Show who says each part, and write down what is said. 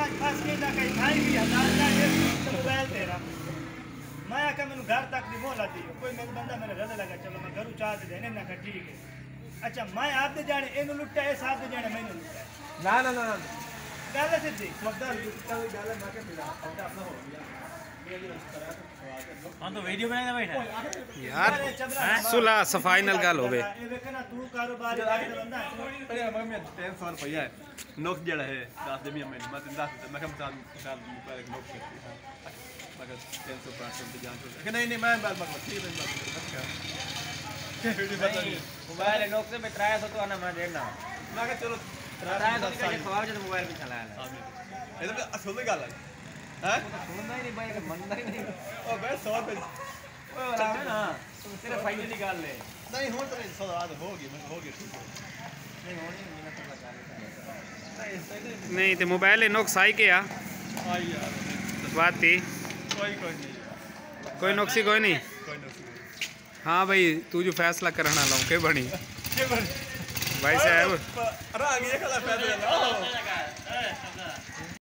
Speaker 1: आज फंस के ना कहीं भाई भी 1000 का ये मोबाइल तेरा मैं आके मैंने घर तक दी मोहलत दी कोई मेरा बंदा मेरे गले लगा चलो मैं घरों चाह दे देने ना ठीक है अच्छा मैं आप दे जाने इन्हों लुट्टा है साथ दे जाने मैंने लुट्टा
Speaker 2: ना ना ना
Speaker 1: गल सिद्धि
Speaker 2: मतलब जितना भी गाल मार के मिला अपना अपना हो गया
Speaker 3: हम तो वीडियो बनाएंगे भाई ना
Speaker 4: यार सुलह सफाई नल गल होवे
Speaker 1: ये देखना तू कारोबार का बंदा है
Speaker 2: अरे मगर मैं 300 रुपया है नोक जड़ा है 10 दे मैं मत 10 मैं कम साल पर एक नोक करती है मगर 300% पे जान तो नहीं मैं बात मत ठीक है
Speaker 3: मोबाइल नोक से मैं ट्राई तो आना मैं देना
Speaker 2: मैं कहा चलो
Speaker 3: ट्राई तो क्या ख्वाब जब मोबाइल भी चलाया है
Speaker 2: ये तो असल में गल है हैं
Speaker 3: सुनना ही नहीं भाई मनना ही नहीं
Speaker 2: ओ भाई 100 रुपए
Speaker 3: ओए वाला है ना तेरे फाइनल निकाल ले
Speaker 2: नहीं हो तो 100 बाद होगी मैं होगी ठीक है
Speaker 3: नहीं होनी नहीं तो लगा ले
Speaker 4: नहीं तो मोबाइल नुक्स आई के आ
Speaker 2: आई यार
Speaker 4: बात थी कोई नुक्सी कोई नहीं हाँ भाई तू जो फैसला करना लाऊं के बनी भाई साहब
Speaker 2: रंग ये खला पैदल